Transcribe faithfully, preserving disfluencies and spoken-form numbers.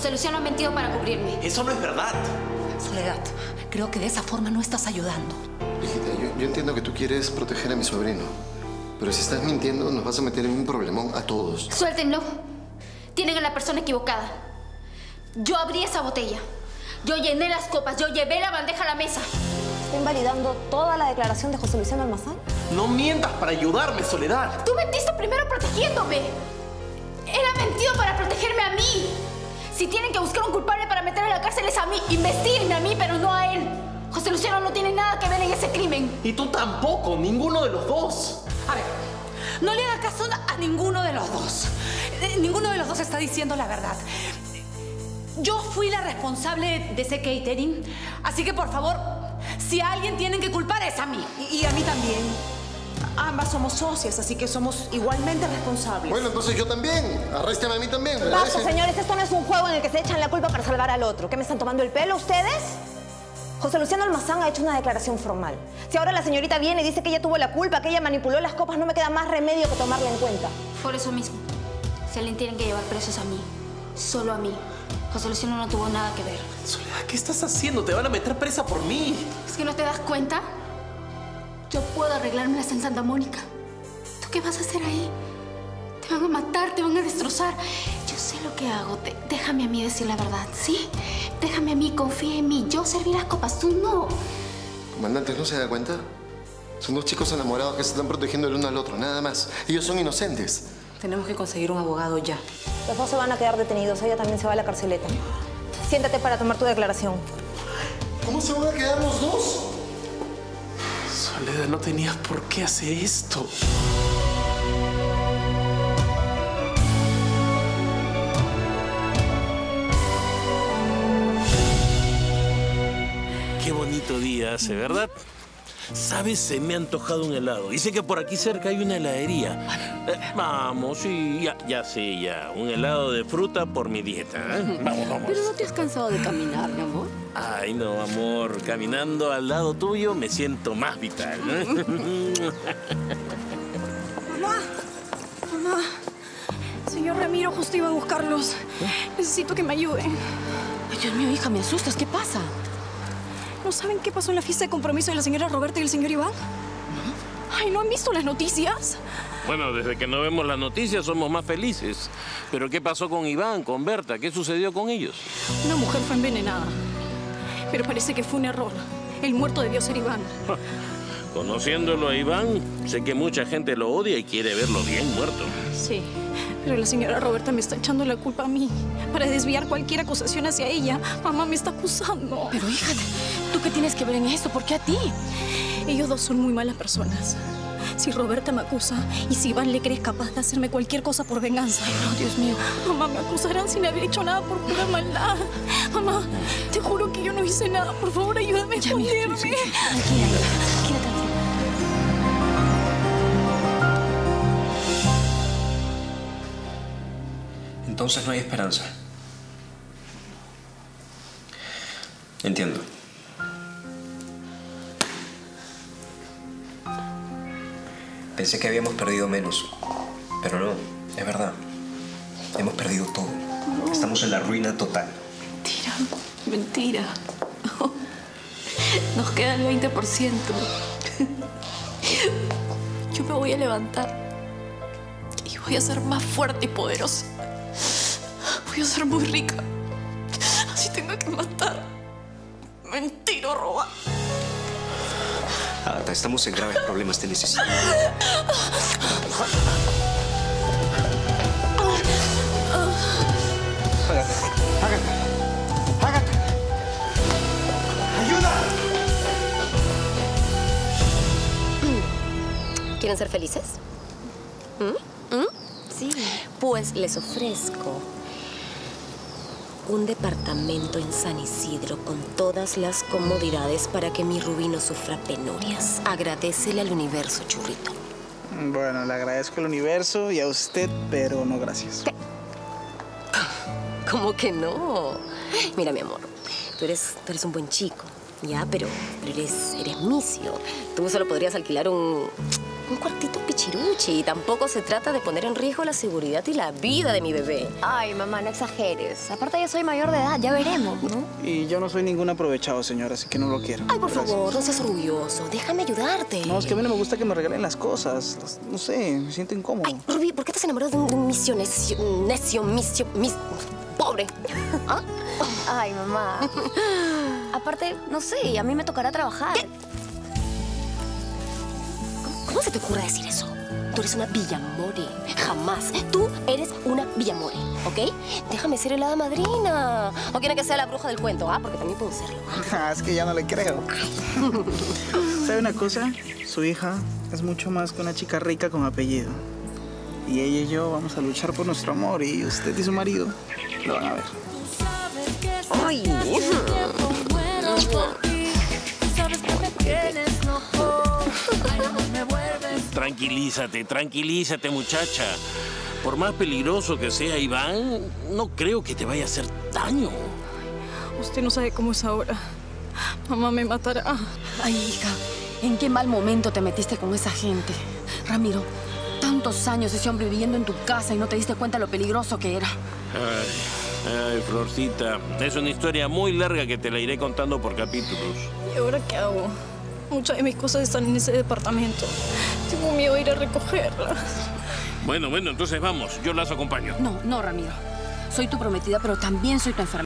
José Luciano ha mentido para cubrirme. Eso no es verdad. Soledad, creo que de esa forma no estás ayudando. Hijita, yo, yo entiendo que tú quieres proteger a mi sobrino. Pero si estás mintiendo, nos vas a meter en un problemón a todos. Suéltenlo. Tienen a la persona equivocada. Yo abrí esa botella. Yo llené las copas. Yo llevé la bandeja a la mesa. ¿Está invalidando toda la declaración de José Luciano Almazán? No mientas para ayudarme, Soledad. Tú mentiste primero protegiéndome. Él ha mentido para protegerme a mí. Si tienen que buscar un culpable para meterlo a la cárcel es a mí. Investíguenme a mí, pero no a él. José Luciano no tiene nada que ver en ese crimen. Y tú tampoco, ninguno de los dos. A ver, no le hagas caso a ninguno de los dos. Ninguno de los dos está diciendo la verdad. Yo fui la responsable de ese catering, así que por favor, si a alguien tienen que culpar es a mí. Y, y a mí también. Ambas somos socias, así que somos igualmente responsables. Bueno, entonces yo también. Arréstame a mí también. ¿Me Basta, parece? señores, esto no es un juego en el que se echan la culpa para salvar al otro. ¿Qué me están tomando el pelo ustedes? José Luciano Almazán ha hecho una declaración formal. Si ahora la señorita viene y dice que ella tuvo la culpa, que ella manipuló las copas, no me queda más remedio que tomarla en cuenta. Por eso mismo, se le tienen que llevar presos a mí. Solo a mí. José Luciano no tuvo nada que ver. Soledad, ¿qué estás haciendo? Te van a meter presa por mí. ¿Es que no te das cuenta? Yo puedo arreglármelas en Santa Mónica. ¿Tú qué vas a hacer ahí? Te van a matar, te van a destrozar. Yo sé lo que hago. De- déjame a mí decir la verdad, ¿sí? Déjame a mí, confía en mí. Yo serví las copas, tú no. Comandante, ¿no se da cuenta? Son dos chicos enamorados que se están protegiendo el uno al otro, nada más. Ellos son inocentes. Tenemos que conseguir un abogado ya. Los dos se van a quedar detenidos. Ella también se va a la carceleta. Siéntate para tomar tu declaración. ¿Cómo se van a quedar los dos? Soledad, no tenías por qué hacer esto. Qué bonito día hace, ¿verdad? ¿Sabes? Se me ha antojado un helado. Dice que por aquí cerca hay una heladería. Eh, vamos, sí, ya, ya sé, ya. Un helado de fruta por mi dieta. ¿eh? Vamos, vamos. Pero no te has cansado de caminar, mi amor. Ay, no, amor. Caminando al lado tuyo me siento más vital. ¿eh? Mamá, mamá. Señor Ramiro justo iba a buscarlos. Necesito que me ayuden. Ay, Dios mío, hija, me asustas. ¿Qué pasa? ¿No saben qué pasó en la fiesta de compromiso de la señora Roberta y el señor Iván? Ay, ¿no han visto las noticias? Bueno, desde que no vemos las noticias somos más felices. Pero ¿qué pasó con Iván, con Berta? ¿Qué sucedió con ellos? Una mujer fue envenenada. Pero parece que fue un error. El muerto debió ser Iván. Conociéndolo a Iván, sé que mucha gente lo odia y quiere verlo bien muerto. Sí, pero la señora Roberta me está echando la culpa a mí para desviar cualquier acusación hacia ella. Mamá me está acusando. Pero, hija, ¿tú qué tienes que ver en esto? ¿Por qué a ti? Ellos dos son muy malas personas. Si Roberta me acusa y si Iván le cree capaz de hacerme cualquier cosa por venganza. Ay, no, Dios mío. Mamá, me acusarán sin haber hecho nada por pura maldad. Mamá, te juro que yo no hice nada. Por favor, ayúdame a Ya, mira, esconderme. sí, sí, sí. Tranquila, hija. Tranquila, tranquila. Entonces no hay esperanza. Entiendo. Pensé que habíamos perdido menos, pero no, es verdad. Hemos perdido todo. Estamos en la ruina total. Mentira, mentira. Nos queda el veinte por ciento. Yo me voy a levantar y voy a ser más fuerte y poderosa. Voy a ser muy rica. Así tengo que matar. Mentira, roba. Agatha, estamos en graves problemas, te necesito. Agatha, Agatha, Agatha. ¡Ayuda! ¿Quieren ser felices? ¿Mm? ¿Mm? Sí. Pues les ofrezco un departamento en San Isidro con todas las comodidades para que mi Rubí no sufra penurias. Agradécele al universo, churrito. Bueno, le agradezco al universo y a usted, pero no gracias. ¿Qué? ¿Cómo que no? Mira, mi amor, tú eres, tú eres un buen chico, ya, pero, pero eres, eres misio. Tú solo podrías alquilar un, un cuartito pichiruchi. Y tampoco se trata de poner en riesgo la seguridad y la vida de mi bebé. Ay, mamá, no exageres. Aparte, ya soy mayor de edad, ya veremos, ¿no? Y yo no soy ningún aprovechado, señora, así que no lo quiero. Ay, por Gracias. favor, no seas orgulloso. Déjame ayudarte. No, es que a mí no me gusta que me regalen las cosas. Las- No sé, me siento incómodo. Ay, Rubí, ¿por qué te has enamorado de un, de un misio necio, necio, misio, mis... pobre? ¿Ah? Ay, mamá. Aparte, no sé, a mí me tocará trabajar. ¿Qué? ¿Cómo se te ocurre decir eso? Tú eres una villamore. Jamás. Tú eres una villamore, ¿ok? Déjame ser el hada madrina. ¿O quieren que sea la bruja del cuento? Ah, porque también puedo serlo. Ah, es que ya no le creo. ¿Sabe una cosa? Su hija es mucho más que una chica rica con apellido. Y ella y yo vamos a luchar por nuestro amor y usted y su marido lo van a ver. Ay, Tranquilízate, tranquilízate, muchacha. Por más peligroso que sea Iván, no creo que te vaya a hacer daño. Usted no sabe cómo es ahora. Mamá me matará. Ay, hija, ¿en qué mal momento te metiste con esa gente? Ramiro, tantos años ese hombre viviendo en tu casa y no te diste cuenta lo peligroso que era. Ay, ay, Florcita, es una historia muy larga que te la iré contando por capítulos. ¿Y ahora qué hago? Muchas de mis cosas están en ese departamento. Tengo miedo de ir a recogerlas. Bueno, bueno, entonces vamos, yo las acompaño. No, no, Ramiro. Soy tu prometida, pero también soy tu enfermera.